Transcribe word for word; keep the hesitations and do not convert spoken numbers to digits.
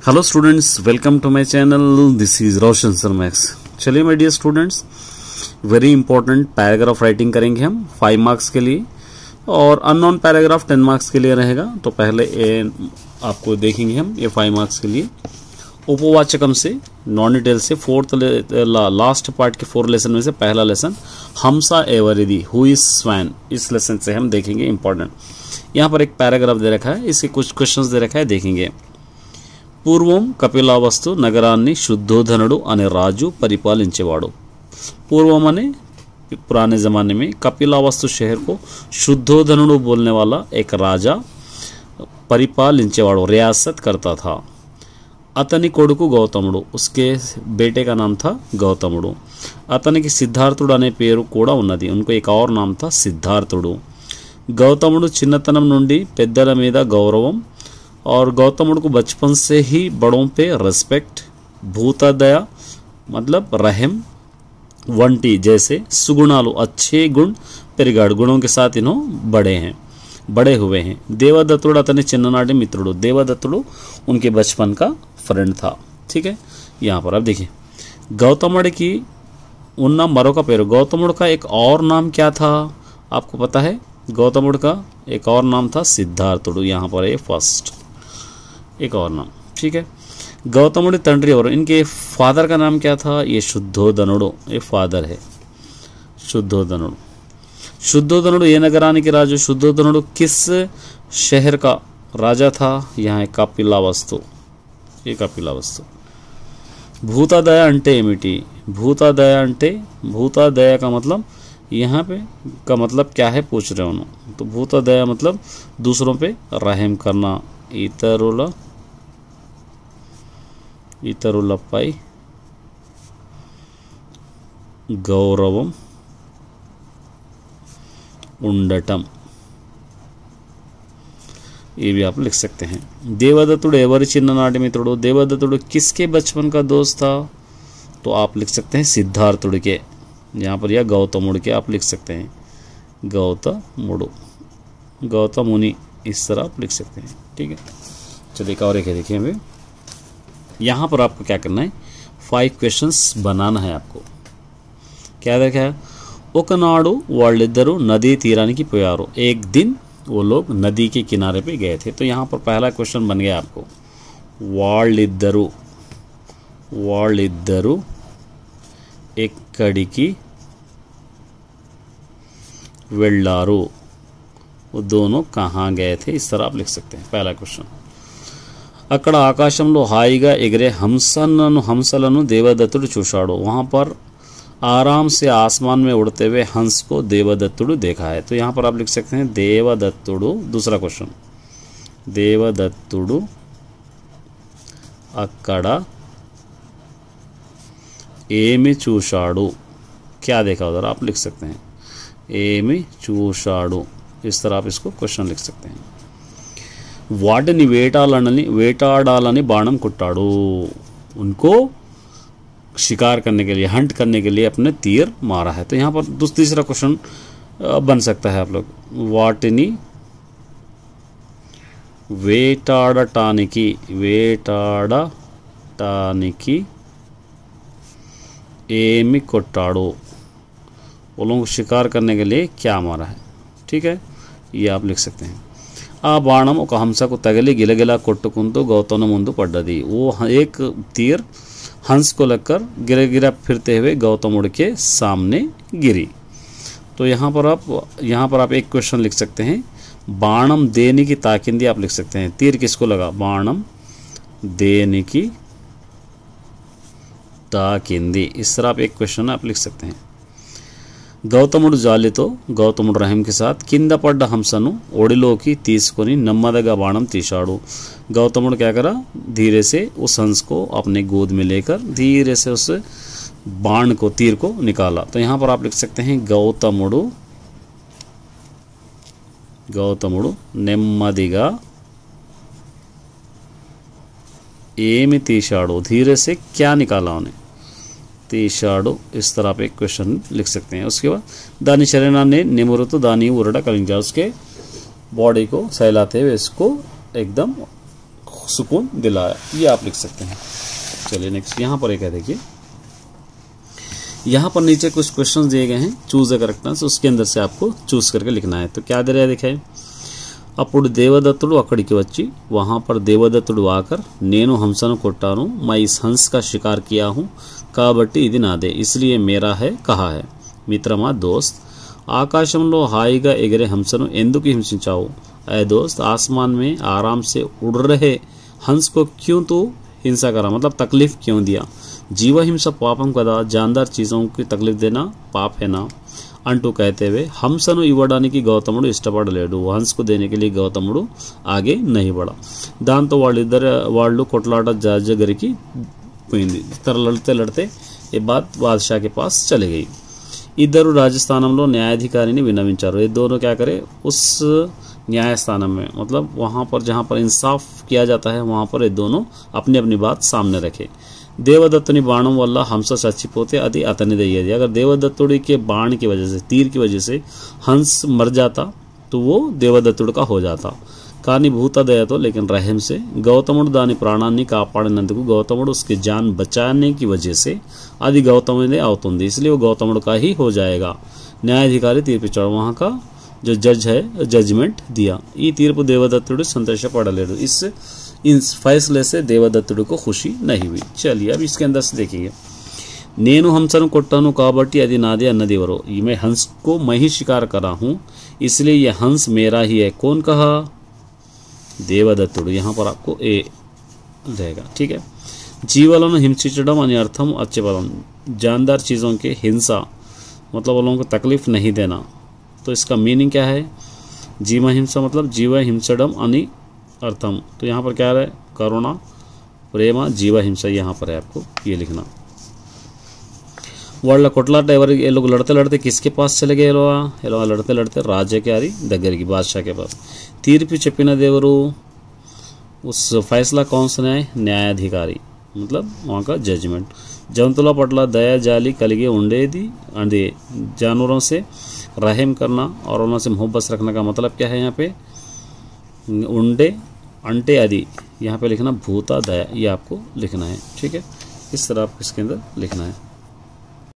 Hello students, welcome to my channel. This is Roshan sir max. चलिए my dear students, very important paragraph writing करेंगे हम five marks के लिए, और unknown paragraph ten marks के लिए रहेगा। तो पहले ए, आपको देखेंगे हम ये फाइव मार्क्स के लिए उपवाचकम से नॉन डिटेल से फोर्थ ला, लास्ट पार्ट के फोर लेसन में से पहला लेसन हमसा एवरिदी हु इज स्वैन, इस लेसन से हम देखेंगे इंपॉर्टेंट। यहाँ पर एक पैराग्राफ दे रखा है, इसके कुछ क्वेश्चंस दे रखा है, देखेंगे। పూర్వం కపిలావస్తు నగరాన్ని शुद्धोधनुడు అనే రాజు పరిపాలించేవాడు। पूर्वम अने पुराने ज़माने में कपिलावस्तु शहर को शुद्धोधनुడు बोलने वाला एक राजा परिपालिंచేవాడు, रियासत करता था। अतनी कोडुकु गौतमुడు, उसके बेटे का नाम था गौतमुడు। अतనికి సిద్ధార్థుడు అనే పేరు కూడా ఉన్నది, उनको एक और नाम था సిద్ధార్థుడు। गौतमुడు చిన్నతనం నుండి పెద్దల మీద గౌరవం, और गौतमुడు को बचपन से ही बड़ों पे रेस्पेक्ट, भूतादया मतलब रहम, वंटी जैसे सुगुणालु अच्छे गुण पेरिगाड़, गुणों के साथ इन्हों बड़े हैं बड़े हुए हैं। देवदत्तुడు अतनी चिन्ननाटी मित्रुడు, देवदत्तुడు उनके बचपन का फ्रेंड था। ठीक है, यहाँ पर अब देखिए गौतमुడు की उन्ना मरोका पेरू, गौतमुడు का एक और नाम क्या था आपको पता है? गौतमुడు का एक और नाम था सिद्धार्थुడు। यहाँ पर है फर्स्ट एक और नाम। ठीक है, गौतमुడి तंड्री और इनके फादर का नाम क्या था? ये शुद्धोधनुడు, ये फादर है शुद्धोधनुడు। शुद्धोधनुడు ये नगरानी के राजू। शुद्धोधनुడు किस शहर का राजा था? यहाँ है कपिलावस्तु, ये कपिलावस्तु। भूतादया अंटे एमिटी, भूतादया अंटे, भूतादया का मतलब यहाँ पे का मतलब क्या है पूछ रहे हो। तो भूतादया मतलब दूसरों पे रहम करना, इतरुल इतरुलपై गौरवम ఉండటం, ये भी आप लिख सकते हैं। देवदत्तुడు ఎవరి చిన్ననాటి మిత్రుడు? देवदत्तुడు किसके बचपन का दोस्त था? तो आप लिख सकते हैं सिद्धार्थुడు के, यहाँ पर या गौतमुడు के आप लिख सकते हैं, गौतमुడు, गौतमुनि, इस तरह आप लिख सकते हैं। ठीक है, चलिए एक और एक देखिए हमें यहाँ पर आपको क्या करना है, फाइव क्वेश्चंस बनाना है आपको। क्या देखा है? ఒకనాడు వాళ్ళిద్దరూ नदी తీరానికి పోయారు, एक दिन वो लोग नदी के किनारे पे गए थे। तो यहाँ पर पहला क्वेश्चन बन गया आपको, వాళ్ళిద్దరూ వాళ్ళిద్దరూ ఎక్కడికి వెళ్ళారు, वो दोनों कहाँ गए थे, इस तरह आप लिख सकते हैं पहला क्वेश्चन। అక్కడ ఆకాశంలో హాయిగా ఎగిరే హంసలను హంసలను దేవదత్తుడు చూశాడు, वहाँ पर आराम से आसमान में उड़ते हुए हंस को देवदत्तुడు देखा है। तो यहाँ पर आप लिख सकते हैं देवदत्तुడు। दूसरा क्वेश्चन, देवदत्तुడు అక్కడ ఏమి చూశాడు, क्या देखा उधर, आप लिख सकते हैं ఏమి చూశాడు, इस तरह आप इसको क्वेश्चन लिख सकते हैं। వాటిని వేటాడాలని వేటాడాలని బాణం కొట్టాడు, उनको शिकार करने के लिए, हंट करने के लिए अपने तीर मारा है। तो यहाँ पर तीसरा क्वेश्चन बन सकता है आप लोग, వాటిని వేటాడటానికి వేటాడటానికి ఏమి కొట్టాడు, वो लोगों को शिकार करने के लिए क्या मारा है। ठीक है, ये आप लिख सकते हैं। ఆ బాణం ఒక హంసకు తగిలి గిలగిలా కొట్టుకుంటూ గౌతమ ముందు పడ్డది, वो एक तीर हंस को लगकर गिरा गिरा फिरते हुए गौतमुడు के सामने गिरी। तो यहाँ पर आप यहाँ पर आप एक क्वेश्चन लिख सकते हैं, बाणम देनिकी ताकिंदी, आप लिख सकते हैं तीर किसको लगा, बाणम देनिकी ताकिंदी, इस तरह आप एक क्वेश्चन आप लिख सकते हैं। గౌతముడు జాలితో గౌతముడు రహం के साथ కింద పడ్డ హంసను ఒడిలోకి తీసుకొని నెమ్మదిగా బాణం తీశాడు। गौतमुడు क्या करा, धीरे से उस हंस को अपने गोद में लेकर धीरे से उस बाण को, तीर को निकाला। तो यहाँ पर आप लिख सकते हैं गौतमुడు గౌతముడు నెమ్మదిగా ఏమి తీశాడు, धीरे से क्या निकाला उन्हें, తీశాడు, इस तरह आप एक क्वेश्चन लिख सकते हैं। उसके बाद दानी शरीराన్ని నిమురుతూ దాని ఊరట కలిగించాడు, उसके बॉडी को सहलाते हुए इसको एकदम सुकून दिलाया, ये आप लिख सकते हैं। चलिए नेक्स्ट यहाँ पर एक है, देखिए यहाँ पर नीचे कुछ क्वेश्चंस दिए गए हैं, चूज द करेक्ट आंसर, उसके अंदर से आपको चूज करके लिखना है। तो क्या दे रहा है देखिए, అప్పుడు దేవదత్తుడు అక్కడికి వచ్చి वहाँ पर దేవదత్తుడు आकर నేను హంసను కొట్టాను, मैं इस हंस का शिकार किया हूँ కాబట్టి ఇది నాదే, इसलिए मेरा है कहा है। మిత్రమా దోస్త్, ఆకాశంలో హాయిగా ఎగిరే హంసను ఎందుకు హింసించావు? ऐ दोस्त, आसमान में आराम से उड़ रहे हंस को क्यों तू हिंसा करा, मतलब तकलीफ क्यों दिया? जीव हिंसा पापम कदा, जानदार चीज़ों की तकलीफ देना पाप है ना అంటూ कहते हुए హంసను ఇవ్వడానికి గౌతముడు ఇష్టపడలేడు, హంస్కు దేనికి लिए గౌతముడు ఆగే नहीं बढ़ा। దాంతో వాళ్ళిద్దరు వాళ్ళు కొట్లాట దగ్గరికి పోయింది। तरह लड़ते लड़ते ये बात बादशाह के पास चली गई। ఇద్దరు రాజస్థానంలో న్యాయాధికారిని విన్నవించారు। ये दोनों क्या करे, उस न्यायस्थान में, मतलब वहाँ पर जहाँ पर इंसाफ किया जाता है वहाँ पर ये दोनों अपनी अपनी बात सामने रखे। దేవదత్తుని బాణం వల్ల హంస చచ్చిపోతే అది అతనిదయ్యేది। अगर देवदत्तुड़ी के बाण की वजह से, तीर की वजह से हंस मर जाता तो वो देवदत्తుడు का हो जाता। కానీ భూతదయతో, लेकिन रहम से గౌతముడు దాని ప్రాణాన్ని కాపాడినందుకు, గౌతముడు उसकी जान बचाने की वजह से అది గౌతముడే అవుతుంది, इसलिए वो गौतमुड़ का ही हो जाएगा। न्यायाधिकारी తీర్పిచ్చాడు, वहाँ का जो जज है जजमेंट दिया। ఈ తీర్పు దేవదత్తుడు సంతోషపడలేడు, इस इन फैसले से देवदत्तुడు को खुशी नहीं हुई। चलिए अब इसके अंदर से देखिए, నేను హంసను కొట్టాను కాబట్టి అది నాదే అన్నది ఎవరు? मैं हंस को मैं ही शिकार करा हूँ इसलिए यह हंस मेरा ही है। कौन कहा? देवदत्तुడు। यहाँ पर आपको ए रहेगा, ठीक है। జీవులను హింసించడం అని అర్థం अच्छे पदम, जानदार चीज़ों के हिंसा मतलब वालों को तकलीफ नहीं देना। तो इसका मीनिंग क्या है? जीव हिंसा मतलब जीव हिंसडम अनि अर्थम। तो यहाँ पर क्या है? करुणा, प्रेम, जीव हिंसा, यहाँ पर है आपको ये लिखना। వాళ్ళ కొట్లాట ఎవరి, ये लोग लड़ते लड़ते किसके पास चले गए? ये लोग लड़ते लड़ते राजा के आरी దగ్గరికి, बादशाह के पास। తీర్పు చెప్పినది ఎవరు? उस फैसला कौन सा न्याय? न्यायाधिकारी, मतलब वहाँ का जजमेंट। జంతువుల పట్ల దయ జాలి కలిగి ఉండేది, అంటే जानवरों से रहम करना और उनसे मोहब्बत रखने का मतलब क्या है? यहाँ पे उंडे अंटे आदि, यहाँ पे लिखना भूता दया, ये आपको लिखना है, ठीक है। इस तरह आपको इसके अंदर लिखना है।